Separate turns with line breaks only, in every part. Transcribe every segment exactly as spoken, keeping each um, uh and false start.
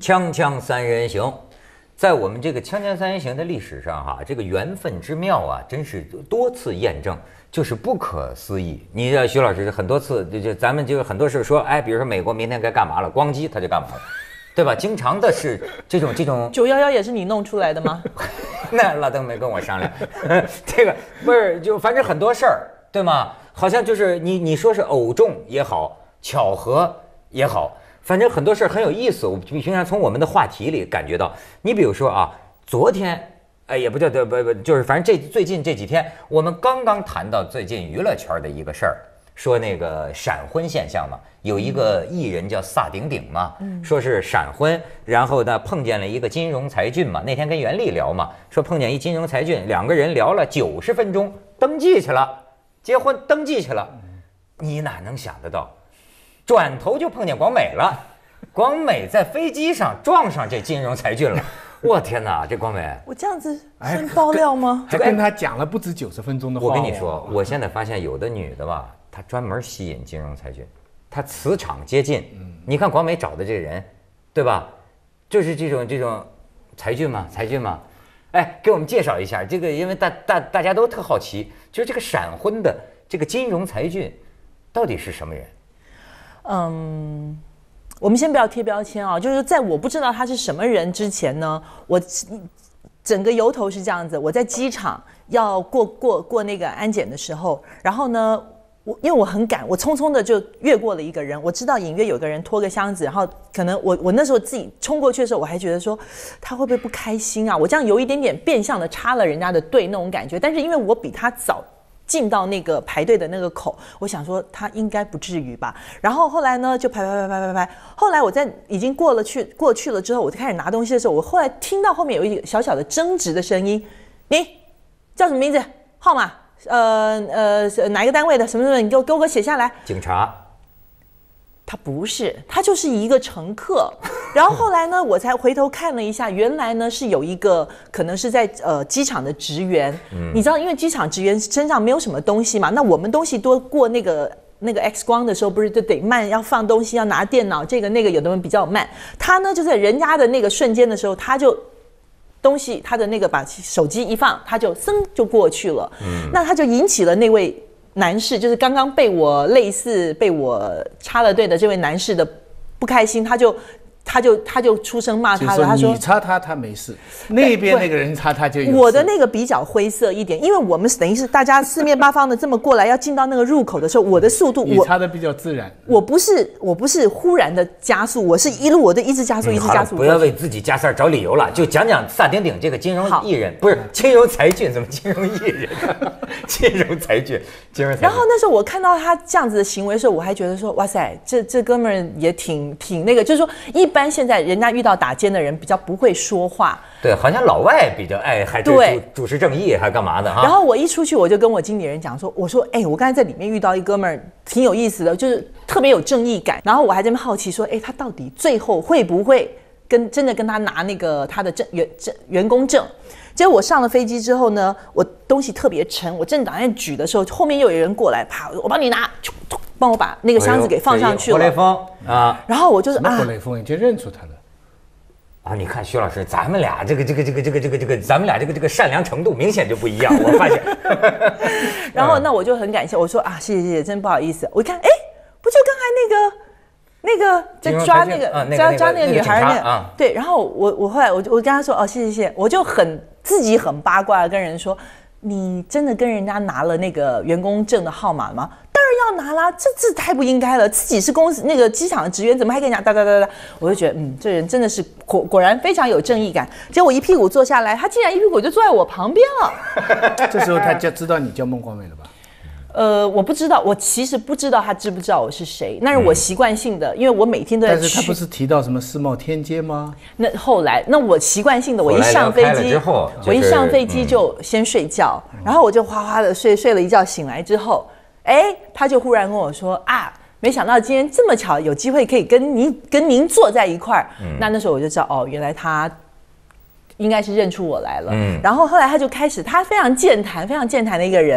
锵锵三人行，在我们这个锵锵三人行的历史上哈，这个缘分之妙啊，真是多次验证，就是不可思议。你知道徐老师很多次就就咱们就很多事说，哎，比如说美国明天该干嘛了，咣叽他就干嘛了。对吧？经常的是这种这种
九幺幺也是你弄出来的吗？
那老邓没跟我商量，这个不是就反正很多事儿，对吗？好像就是你你说是偶中也好，巧合也好，反正很多事儿很有意思。我平常从我们的话题里感觉到，你比如说啊，昨天哎也不叫不不就是反正这最近这几天，我们刚刚谈到最近娱乐圈的一个事儿。说那个闪婚现象嘛，有一个艺人叫萨顶顶嘛，嗯、说是闪婚，然后呢碰见了一个金融才俊嘛，那天跟袁立聊嘛，说碰见一金融才俊，两个人聊了九十分钟，登记去了，结婚登记去了，你哪能想得到，转头就碰见广美了，广美在飞机上撞上这金融才俊了。我天哪，这广美，
我这样子算爆料吗？
还跟他讲了不止九十分钟的话。
我跟你说，我现在发现有的女的吧，她专门吸引金融才俊，她磁场接近。嗯，你看广美找的这个人，对吧？就是这种这种才俊嘛，才俊嘛。哎，给我们介绍一下这个，因为大大大家都特好奇，就是这个闪婚的这个金融才俊到底是什么人？
嗯。我们先不要贴标签啊，就是在我不知道他是什么人之前呢，我整个由头是这样子：我在机场要过过过那个安检的时候，然后呢，我因为我很赶，我匆匆的就越过了一个人。我知道隐约有个人拖个箱子，然后可能我我那时候自己冲过去的时候，我还觉得说他会不会不开心啊？我这样有一点点变相的插了人家的队那种感觉，但是因为我比他早进到那个排队的那个口，我想说他应该不至于吧。然后后来呢，就排排排排排排。后来我在已经过了去过去了之后，我就开始拿东西的时候，我后来听到后面有一个小小的争执的声音：“你叫什么名字？号码？呃呃哪一个单位的？什么什么？你给我给我写下来。”
警察。
他不是，他就是一个乘客。然后后来呢，我才回头看了一下，原来呢是有一个可能是在呃机场的职员。嗯，你知道，因为机场职员身上没有什么东西嘛，那我们东西多过那个那个 X 光的时候，不是就得慢，要放东西，要拿电脑，这个那个有的人比较慢。他呢就在人家的那个瞬间的时候，他就东西他的那个把手机一放，他就噌就过去了。嗯，那他就引起了那位男士，就是刚刚被我类似被我插了队的这位男士的不开心，他就他就他就出声骂他了。他说：“
你插他，他没事；那边那个人插他就有事。”
我的那个比较灰色一点，因为我们等于是大家四面八方的这么过来，要进到那个入口的时候，我的速度
你插的比较自然。
我不是我不是忽然的加速，我是一路我的一直加速，一直加速。
不要为自己加塞找理由了，就讲讲萨顶顶这个金融艺人，不是金融才俊，怎么金融艺人？金融才俊，金融才俊。
然后那时候我看到他这样子的行为的时候，我还觉得说，哇塞，这这哥们儿也挺挺那个，就是说一般。一般现在人家遇到打奸的人比较不会说话，
对，好像老外比较爱还对主持正义还干嘛的哈。
然后我一出去我就跟我经理人讲说，我说哎，我刚才在里面遇到一哥们儿挺有意思的，就是特别有正义感。然后我还在那好奇说，哎，他到底最后会不会跟真的跟他拿那个他的证员证员工证？结果我上了飞机之后呢，我东西特别沉，我正打算举的时候，后面又有人过来，啪，我帮你拿，帮我把那个箱子给放上去了。
活雷锋啊，
然后我就是
啊，活雷锋已经认出他了。
啊，你看徐老师，咱们俩这个这个这个这个这个这个，咱们俩这个这个善良程度明显就不一样，我发现。
然后那我就很感谢，我说啊，谢谢谢谢，真不好意思。我一看，哎，不就刚才那个。那个在抓那个、嗯、抓抓那个女孩那个、啊、对，然后我我后来我就我跟他说哦谢谢谢谢，我就很自己很八卦的跟人说，你真的跟人家拿了那个员工证的号码吗？当然要拿啦，这这太不应该了，自己是公司那个机场的职员，怎么还跟人家哒哒哒哒？我就觉得嗯，这人真的是果果然非常有正义感。结果我一屁股坐下来，他竟然一屁股就坐在我旁边了。
这时候他就知道你叫孟广美了吧？
呃，我不知道，我其实不知道他知不知道我是谁，那是我习惯性的，因为我每天都在去。
但是他不是提到什么世贸天阶吗？
那后来，那我习惯性的，我一上飞机，
之后
我一上飞机就先睡觉，嗯、然后我就哗哗的睡，睡了一觉，醒来之后，哎，他就忽然跟我说啊，没想到今天这么巧，有机会可以跟您跟您坐在一块儿。嗯、那那时候我就知道，哦，原来他。应该是认出我来了，嗯，然后后来他就开始，他非常健谈，非常健谈的一个人，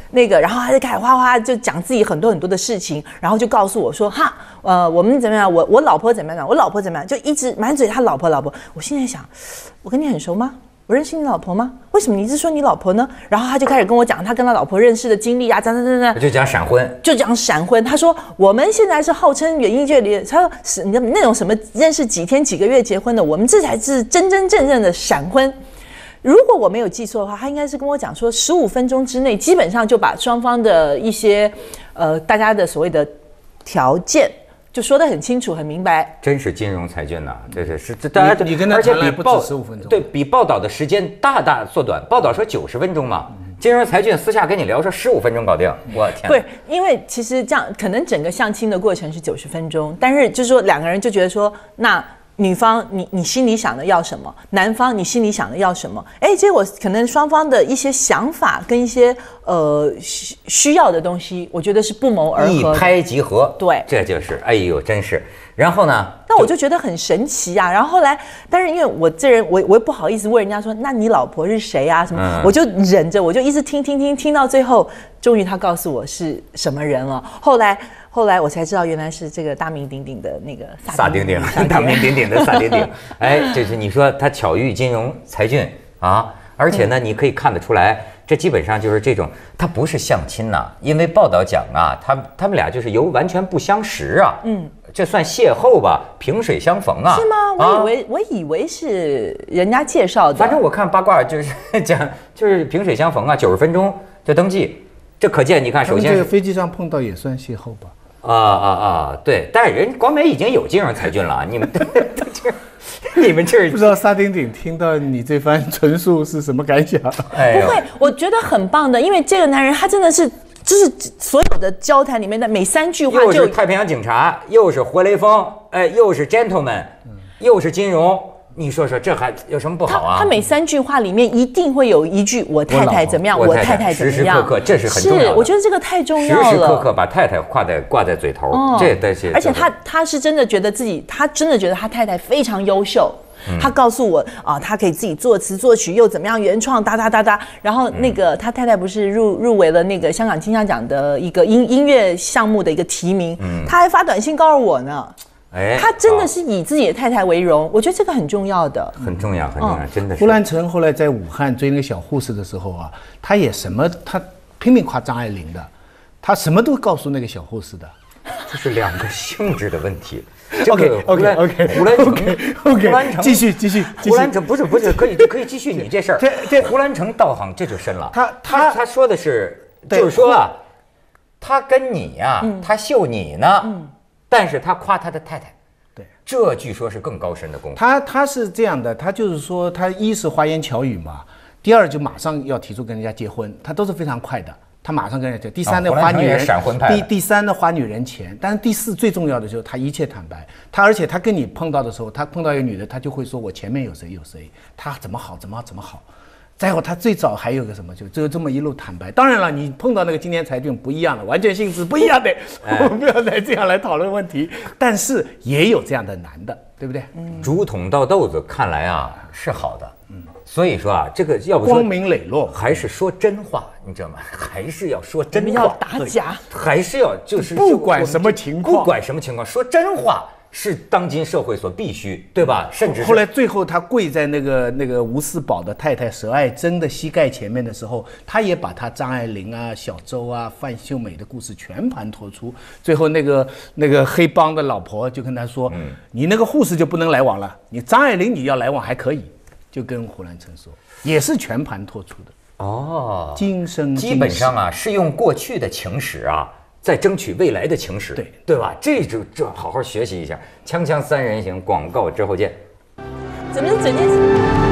那个，然后他就开始哗哗就讲自己很多很多的事情，然后就告诉我说哈，呃，我们怎么样，我我老婆怎么样，我老婆怎么样，就一直满嘴他老婆老婆。我现在想，我跟你很熟吗？我认识你老婆吗？为什么你一直说你老婆呢？然后他就开始跟我讲他跟他老婆认识的经历啊，等等等等，
就讲闪婚，
就讲闪婚。他说我们现在是号称演艺界里，他说是你那种什么认识几天几个月结婚的，我们这才是真真正正的闪婚。如果我没有记错的话，他应该是跟我讲说，十五分钟之内基本上就把双方的一些呃大家的所谓的条件。就说得很清楚、很明白，
真是金融才俊呐！这是是这大家，
你跟他谈来不止十五分钟，
对比报道的时间大大缩短。报道说九十分钟嘛，金融才俊私下跟你聊说十五分钟搞定，我天！
不是，因为其实这样可能整个相亲的过程是九十分钟，但是就是说两个人就觉得说那。女方你你心里想的要什么？男方你心里想的要什么？哎，结果可能双方的一些想法跟一些呃需需要的东西，我觉得是不谋而合，
一拍即合。
对，
这就是哎呦，真是。然后呢？
那我就觉得很神奇啊。然后后来，但是因为我这人，我我又不好意思问人家说，那你老婆是谁啊？什么？嗯、我就忍着，我就一直听听听听到最后，终于他告诉我是什么人了。后来。后来我才知道，原来是这个大名鼎鼎的那个
萨丁丁，大名鼎鼎的萨丁丁。哎，这是你说他巧遇金融才俊啊，而且呢，你可以看得出来，这基本上就是这种，他不是相亲呐、啊，因为报道讲啊，他他们俩就是由完全不相识啊，嗯，这算邂逅吧，萍水相逢啊。
是吗？我以为、啊、我以为是人家介绍的。
反正我看八卦就是讲，就是萍水相逢啊，九十分钟就登记。这可见，你看，首先
这个飞机上碰到也算邂逅吧？
啊啊啊！对，但是人广美已经有金融才俊了，你们你们这
不知道沙丁丁听到你这番陈述是什么感想？
哎、不会，我觉得很棒的，因为这个男人他真的是，就是所有的交谈里面的每三句话就，
又是太平洋警察，又是活雷锋，哎，又是 gentleman，、嗯、又是金融。你说说，这还有什么不好啊？
他, 他每三句话里面一定会有一句“我太太怎么样，我太太怎么样”，
时时刻刻这是很重要的。
是，我觉得这个太重要了。
时时刻刻把太太挂在挂在嘴头，哦、这但是
而且他他是真的觉得自己，他真的觉得他太太非常优秀。嗯、他告诉我啊，他可以自己作词作曲，又怎么样原创，哒哒哒哒。然后那个、嗯、他太太不是入入围了那个香港金像奖的一个音音乐项目的一个提名，嗯、他还发短信告诉我呢。哎，他真的是以自己的太太为荣，我觉得这个很重要的，
很重要，很重要，嗯、真的是。
胡兰成后来在武汉追那个小护士的时候啊，他也什么，他拼命夸张爱玲的，他什么都告诉那个小护士的，
这是两个性质的问题。
OK OK OK，
胡兰成
OK OK， 继续继续。
胡兰成不是不是可以可以继续你这事儿。
对对，
胡兰成道行这就深了。
他
他他说的是，就是说啊，他跟你呀、啊，嗯、他秀你呢，嗯、但是他夸他的太太。
对，
这据说是更高深的功夫。
他他是这样的，他就是说，他一是花言巧语嘛，第二就马上要提出跟人家结婚，他都是非常快的，他马上跟人家结。第三呢，花女人，第第三呢，花女人钱。但是第四最重要的就是他一切坦白，他而且他跟你碰到的时候，他碰到一个女的，他就会说我前面有谁有谁，他怎么好怎么怎么好。再后他最早还有个什么，就就这么一路坦白。当然了，你碰到那个今年才俊不一样了，完全性质不一样的，哎、我们不要再这样来讨论问题。但是也有这样的男的，对不对？
嗯，竹筒倒豆子，看来啊是好的。嗯，所以说啊，这个要不说
光明磊落，
还是说真话，你知道吗？还是要说真话，
要打假，
还是要就是
不管什么情况，
不管什么情况，说真话。是当今社会所必须，对吧？甚至
后来最后他跪在那个那个吴四宝的太太佘爱珍的膝盖前面的时候，他也把他张爱玲啊、小周啊、范秀美的故事全盘托出。最后那个那个黑帮的老婆就跟他说：“嗯、你那个护士就不能来往了，你张爱玲你要来往还可以。”就跟胡兰成说，也是全盘托出的。
哦，
今生
基本上啊是用过去的情史啊。在争取未来的情史，
对
对吧？这就这好好学习一下。锵锵三人行，广告之后见。
怎么整件事？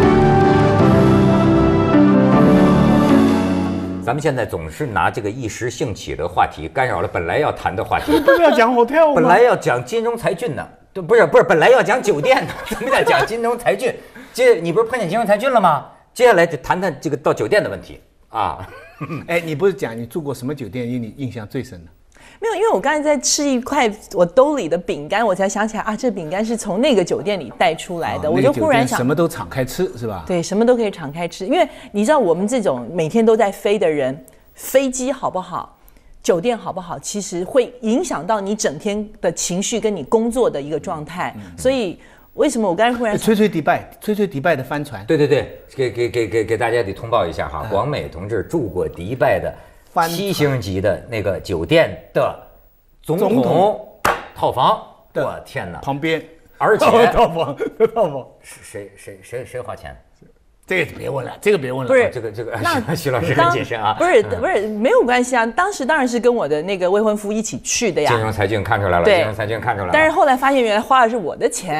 咱们现在总是拿这个一时兴起的话题干扰了本来要谈的话题。
不是要讲 hotel 吗？
本来要讲金融才俊呢，对，不是不是，本来要讲酒店呢，怎么在讲金融才俊？接你不是碰见金融才俊了吗？接下来就谈谈这个到酒店的问题啊。
哎，你不是讲你住过什么酒店，你印象最深的？
没有，因为我刚才在吃一块我兜里的饼干，我才想起来啊，这饼干是从那个酒店里带出来的。哦、我就忽然想，
什么都敞开吃是吧？
对，什么都可以敞开吃，因为你知道我们这种每天都在飞的人， 飞机好不好，酒店好不好，其实会影响到你整天的情绪跟你工作的一个状态。所以为什么我刚才忽然
吹吹迪拜，吹吹迪拜的帆船？
对对对，给给给给给大家得通报一下哈，广美同志住过迪拜的七星级的那个酒店的总统套房，我天哪，
旁边，
而且
套房套房，
谁谁谁谁花钱？
这个别问了，这个别问了。
不是
这个这个，那徐老师很谨慎啊。
不是不是，没有关系啊。当时当然是跟我的那个未婚夫一起去的呀。
金融才俊看出来了，金融才俊看出来了。
但是后来发现，原来花的是我的钱。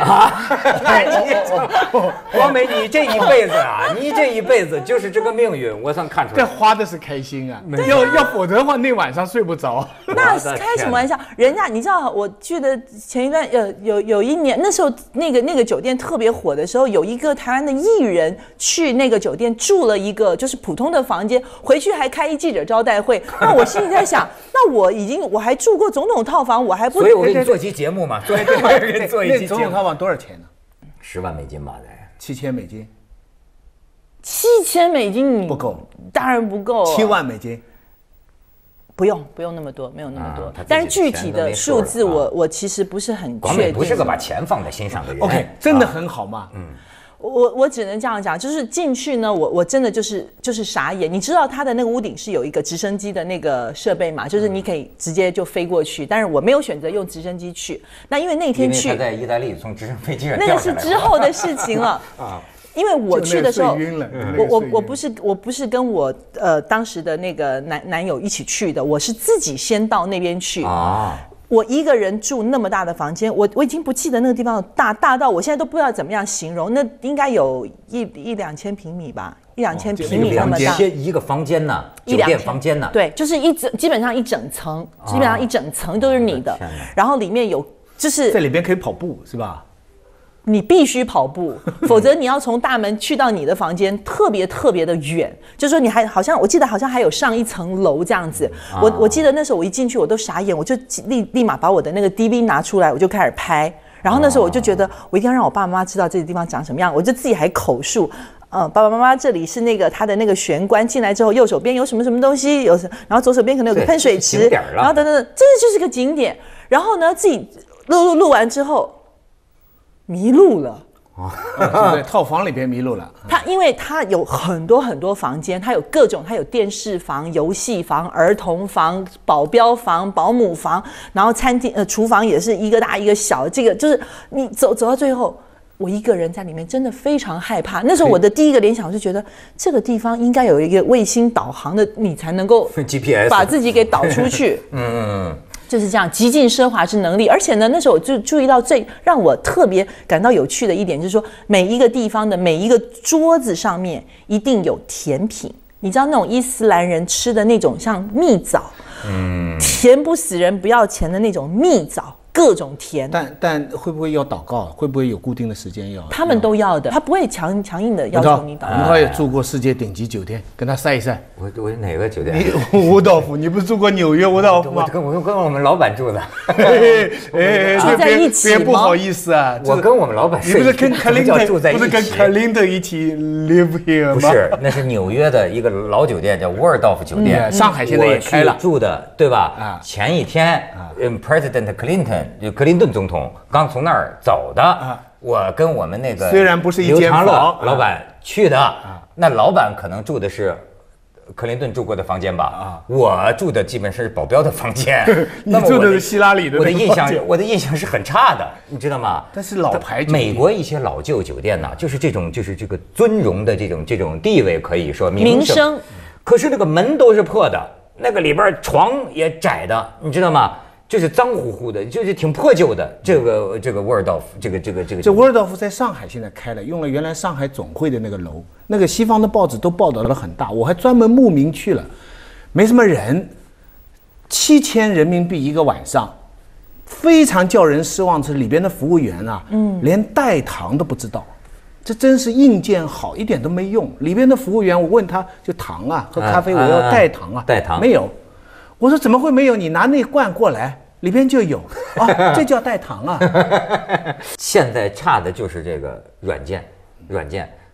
王梅，你这一辈子啊，你这一辈子就是这个命运，我算看出来。
这花的是开心啊，要要否则的话，那晚上睡不着。
那开什么玩笑？人家你知道，我记得前一段有有有一年，那时候那个那个酒店特别火的时候，有一个台湾的艺人去那个酒店住了一个就是普通的房间，回去还开一记者招待会。那我心里在想，那我已经我还住过总统套房，我还不
所以我给你做期节目嘛，对对对，给你做一期节目。
总统套房多少钱呢？
十万美金吧，得
七千美金。
七千美金你
不够，
当然不够。
七万美金。
不用不用那么多，没有那么多。啊、但是具体的数字我，我、啊、我其实不是很确定。
不是个把钱放在心上的人。
OK， 真的很好嘛。
嗯。
我我只能这样讲，就是进去呢，我我真的就是就是傻眼。你知道它的那个屋顶是有一个直升机的那个设备嘛？就是你可以直接就飞过去，但是我没有选择用直升机去。那因为那天去，
因为他在意大利从直升飞机上
那个是之后的事情了啊。因为我去的时候，我我我不是我不是跟我呃当时的那个男男友一起去的，我是自己先到那边去啊。我一个人住那么大的房间，我我已经不记得那个地方大大到我现在都不知道怎么样形容，那应该有一一两千平米吧，一两千平米那么大，
一个房间呢，酒店房间呢，
对，就是一整基本上一整层，基本上一整层都是你的，然后里面有就是
在里边可以跑步是吧？
你必须跑步，否则你要从大门去到你的房间，特别特别的远。就是说你还好像，我记得好像还有上一层楼这样子。我我记得那时候我一进去我都傻眼，我就立立马把我的那个 D V 拿出来，我就开始拍。然后那时候我就觉得我一定要让我爸爸妈妈知道这个地方长什么样，我就自己还口述。嗯，爸爸妈妈，这里是那个他的那个玄关，进来之后右手边有什么什么东西，有，然后左手边可能有个喷水池，然后等等等，这就是个景点。然后呢，自己录录录完之后。迷路了
哦，就在套房里边迷路了。
他因为他有很多很多房间，他有各种，他有电视房、游戏房、儿童房、保镖房、保姆房，然后餐厅呃厨房也是一个大一个小。这个就是你走走到最后，我一个人在里面真的非常害怕。那时候我的第一个联想是觉得这个地方应该有一个卫星导航的，你才能够
G P S
把自己给导出去。嗯嗯嗯。就是这样，极尽奢华之能力。而且呢，那时候我就注意到最让我特别感到有趣的一点，就是说每一个地方的每一个桌子上面一定有甜品。你知道那种伊斯兰人吃的那种像蜜枣，嗯，甜不死人不要钱的那种蜜枣。各种甜，
但但会不会要祷告？会不会有固定的时间要？
他们都要的，他不会强强硬的要求你祷告。
我们他也住过世界顶级酒店，跟他晒一晒。
我我哪个酒店？
你乌道夫，你不是住过纽约乌道夫吗？
我跟我跟我们老板住的。
哎，住在一起吗？
别不好意思啊，
我跟我们老板睡。
你不是跟克林顿
住在一起？
不是跟克林顿一起 live here 吗？
不是，那是纽约的一个老酒店，叫沃尔道夫酒店。
上海现在也开了。
住的对吧？啊，前一天，嗯 ，President Clinton 就克林顿总统刚从那儿走的，啊、我跟我们那个
虽然不是一间房，
老板去的，啊、那老板可能住的是克林顿住过的房间吧，啊、我住的基本是保镖的房间。
你住的是希拉里的，
我的印象，我的印象是很差的，你知道吗？
但是老牌酒店，
美国一些老旧酒店呢，就是这种就是这个尊荣的这种这种地位，可以说名声，可是那个门都是破的，那个里边床也窄的，你知道吗？就是脏乎乎的，就是挺破旧的。这个这个沃尔道夫，这个这个这个。
这沃尔道夫在上海现在开了，用了原来上海总会的那个楼，那个西方的报纸都报道了很大，我还专门慕名去了，没什么人，七千人民币一个晚上，非常叫人失望。是里边的服务员啊，嗯，连代糖都不知道，这真是硬件好一点都没用。里边的服务员，我问他就糖啊，喝咖啡我要代糖啊，
代糖
没有。我说怎么会没有？你拿那罐过来，里边就有啊，这叫代糖啊。
现在差的就是这个软件，软件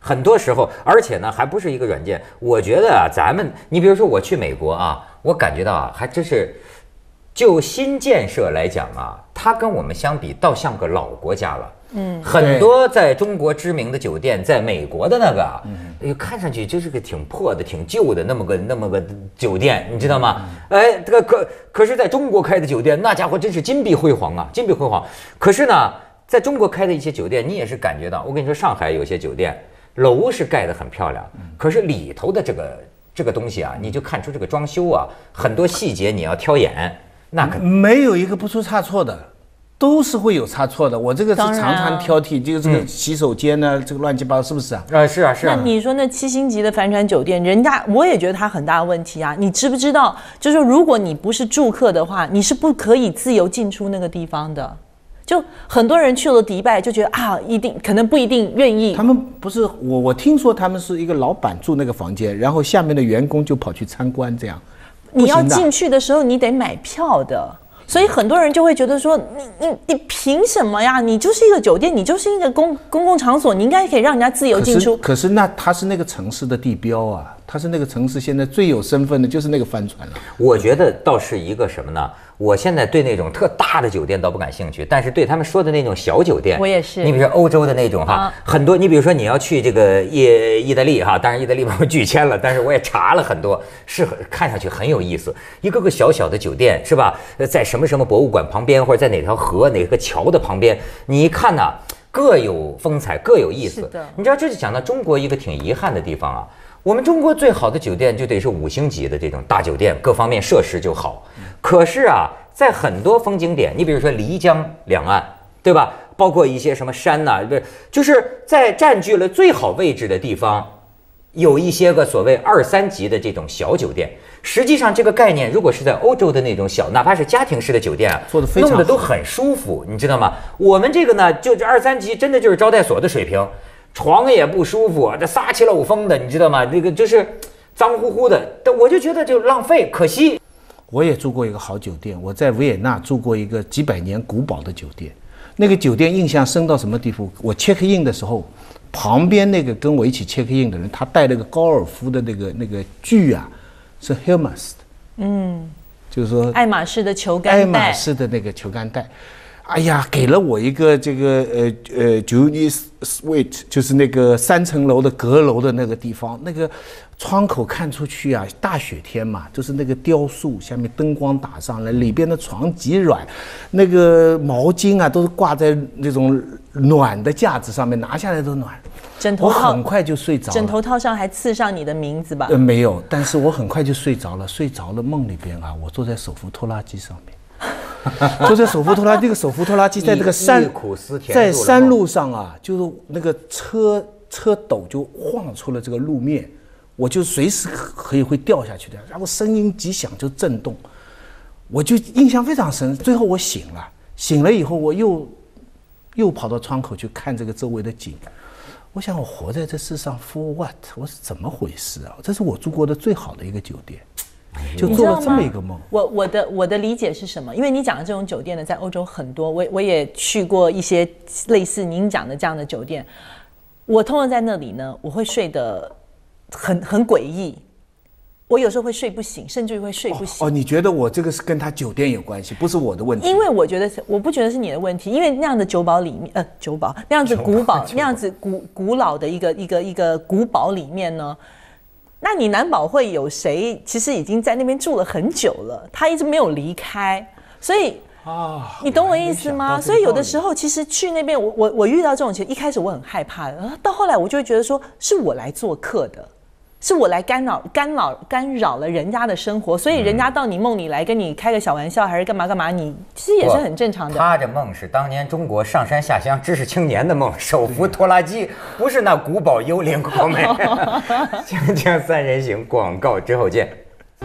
很多时候，而且呢，还不是一个软件。我觉得啊，咱们，你比如说我去美国啊，我感觉到啊，还真是，就新建设来讲啊，它跟我们相比，倒像个老国家了。嗯，很多在中国知名的酒店，在美国的那个啊，嗯，看上去就是个挺破的、挺旧的那么个那么个酒店，你知道吗？哎，这个可可是在中国开的酒店，那家伙真是金碧辉煌啊，金碧辉煌。可是呢，在中国开的一些酒店，你也是感觉到，我跟你说，上海有些酒店。楼是盖得很漂亮，可是里头的这个这个东西啊，你就看出这个装修啊，很多细节你要挑眼，那可
没有一个不出差错的，都是会有差错的。我这个是常常挑剔，就是这个洗手间呢，嗯、这个乱七八糟，是不是啊？
啊，是啊，是啊。
那你说那七星级的帆船酒店，人家我也觉得它很大的问题啊。你知不知道？就是说，如果你不是住客的话，你是不可以自由进出那个地方的。就很多人去了迪拜就觉得啊，一定可能不一定愿意。
他们不是我，我听说他们是一个老板住那个房间，然后下面的员工就跑去参观，这样。
你要进去的时候，你得买票的，所以很多人就会觉得说，你你你凭什么呀？你就是一个酒店，你就是一个公公共场所，你应该可以让人家自由进出。
可是，可是那他是那个城市的地标啊，他是那个城市现在最有身份的就是那个帆船了。
我觉得倒是一个什么呢？我现在对那种特大的酒店倒不感兴趣，但是对他们说的那种小酒店，
我也是。
你比如说欧洲的那种哈，啊、很多。你比如说你要去这个意意大利哈，当然意大利把我拒签了，但是我也查了很多，是看上去很有意思。一个个小小的酒店是吧？在什么什么博物馆旁边，或者在哪条河、哪个桥的旁边，你一看呢、啊，各有风采，各有意思。你知道，这就讲到中国一个挺遗憾的地方啊。我们中国最好的酒店就得是五星级的这种大酒店，各方面设施就好。可是啊，在很多风景点，你比如说漓江两岸，对吧？包括一些什么山呐、啊，不是，就是在占据了最好位置的地方，有一些个所谓二三级的这种小酒店。实际上，这个概念如果是在欧洲的那种小，哪怕是家庭式的酒店啊，
做得非常好，
弄得都很舒服，你知道吗？我们这个呢，就这二三级，真的就是招待所的水平。床也不舒服，这撒气漏风的，你知道吗？这个就是脏乎乎的，但我就觉得就浪费，可惜。
我也住过一个好酒店，我在维也纳住过一个几百年古堡的酒店，那个酒店印象深到什么地步？我 check in 的时候，旁边那个跟我一起 check in 的人，他带了个高尔夫的那个那个具啊，是 Hermes 的，嗯，就是说
爱马仕的球杆带，
爱马仕的那个球杆带。哎呀，给了我一个这个呃呃 Julius Suite， 就是那个三层楼的阁楼的那个地方，那个窗口看出去啊，大雪天嘛，就是那个雕塑，下面灯光打上来，里边的床极软，那个毛巾啊都是挂在那种暖的架子上面，拿下来都暖。
枕头套
我很快就睡着了，
枕头套上还刺上你的名字吧？
呃，没有，但是我很快就睡着了，睡着了梦里边啊，我坐在手扶拖拉机上面。就在手扶拖拉，那个手扶拖拉机在这个山，在山路上啊，就是那个车车斗就晃出了这个路面，我就随时可以会掉下去的，然后声音极响就震动，我就印象非常深。最后我醒了，醒了以后我又又跑到窗口去看这个周围的景，我想我活在这世上 for what？ 我是怎么回事啊？这是我住过的最好的一个酒店。就做了这么一个梦。
我我的我的理解是什么？因为你讲的这种酒店呢，在欧洲很多，我我也去过一些类似您讲的这样的酒店。我通常在那里呢，我会睡得很很诡异，我有时候会睡不醒，甚至于会睡不醒。
哦，哦你觉得我这个是跟他酒店有关系，不是我的问题？
因为我觉得是，我不觉得是你的问题，因为那样的酒堡里面，呃，酒堡那样子古堡，那样子古古老的一个一个一个古堡里面呢。那你难保会有谁其实已经在那边住了很久了，他一直没有离开，所以啊，你懂我意思吗？所以有的时候其实去那边，我我我遇到这种情况，一开始我很害怕的，到后来我就会觉得说，是我来做客的，是我来干扰干扰干扰了人家的生活，所以人家到你梦里来跟你开个小玩笑，还是干嘛干嘛，你其实也是很正常的。
他这梦是当年中国上山下乡知识青年的梦，手扶拖拉机，不是那古堡幽灵好美。锵锵三人行，广告之后见。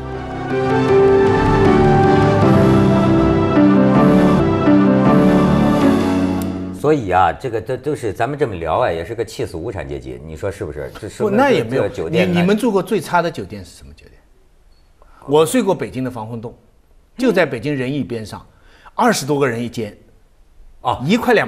所以啊，这个都都是咱们这么聊啊，也是个气死无产阶级，你说是不是？这
不那也没有酒店。你你们住过最差的酒店是什么酒店？我睡过北京的防空洞，就在北京人艺边上，二十多个人一间，啊，一块两毛钱。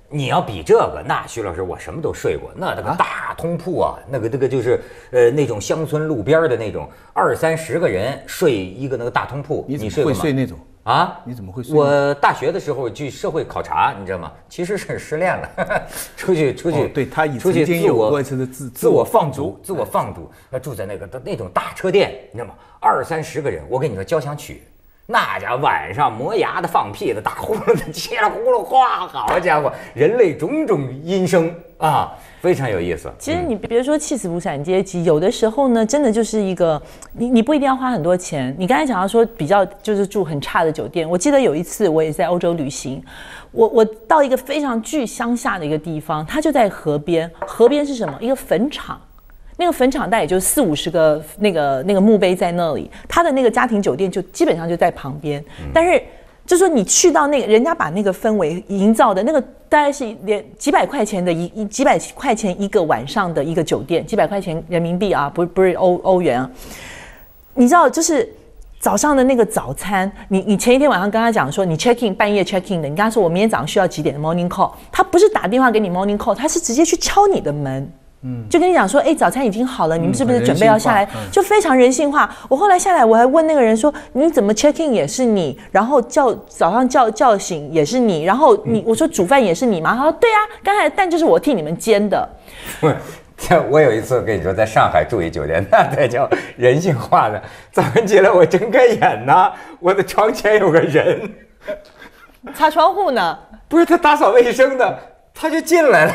你要比这个，那徐老师我什么都睡过，那那个大通铺啊，那个那个就是呃那种乡村路边的那种二三十个人睡一个那个大通铺，
你睡会睡那种
啊？
你怎么会睡？
我大学的时候去社会考察，你知道吗？其实是失恋了，呵呵出去出去，
哦、对他已
出去
经有过一次的自
自我放逐，自我放逐，他住在那个那种大车店，你知道吗？二三十个人，我跟你说交响曲。那家晚上磨牙的、放屁的、打呼噜的、切了呼噜哗，好家伙，人类种种音声啊，非常有意思。
其实你别说气死无产阶级，有的时候呢，真的就是一个你你不一定要花很多钱。你刚才讲到说比较就是住很差的酒店，我记得有一次我也在欧洲旅行，我我到一个非常巨乡下的一个地方，它就在河边，河边是什么？一个坟场。那个坟场大概也就四五十个那个那个墓碑在那里，他的那个家庭酒店就基本上就在旁边。但是就说你去到那个人家把那个氛围营造的那个大概是连几百块钱的一一几百块钱一个晚上的一个酒店，几百块钱人民币啊，不不是欧欧元啊。你知道就是早上的那个早餐，你你前一天晚上跟他讲说你 check in 半夜 check in 的，你跟他说我明天早上需要几点的 morning call， 他不是打电话给你 morning call， 他是直接去敲你的门。嗯，就跟你讲说，哎，早餐已经好了，你们是不是准备要下来？就非常人性化。我后来下来，我还问那个人说，你怎么 check in 也是你，然后叫早上叫叫醒也是你，然后你我说煮饭也是你吗？他说对啊，刚才蛋就是我替你们煎的。
我有一次跟你说，在上海住一酒店，那才叫人性化的。早上起来我睁开眼呢，我的床前有个人，
擦窗户呢，
不是他打扫卫生的，他就进来了。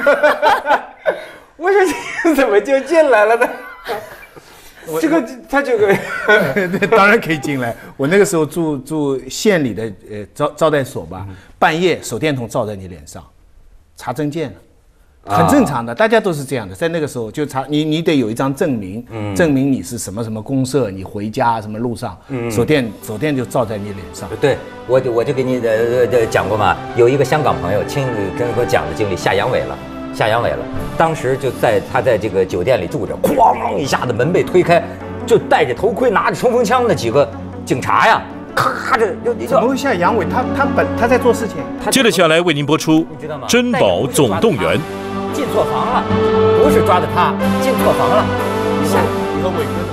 我说你怎么就进来了呢？这个他这个
当然可以进来。我那个时候住住县里的呃招招待所吧，半夜手电筒照在你脸上，查证件，很正常的，啊、大家都是这样的。在那个时候就查你，你得有一张证明，嗯、证明你是什么什么公社，你回家什么路上，嗯、手电手电就照在你脸上。
对，我就我就给你呃呃讲过嘛，有一个香港朋友亲自跟我讲的经历，下阳痿了。下阳痿了，当时就在他在这个酒店里住着，哐一下子门被推开，就戴着头盔拿着冲锋枪的几个警察呀，咔着就
怎么会下阳痿？他他本他在做事情。
接着下来为您播出《珍宝总动员》。
进错房了，不是抓的他，进错房了。
以后以后伟哥。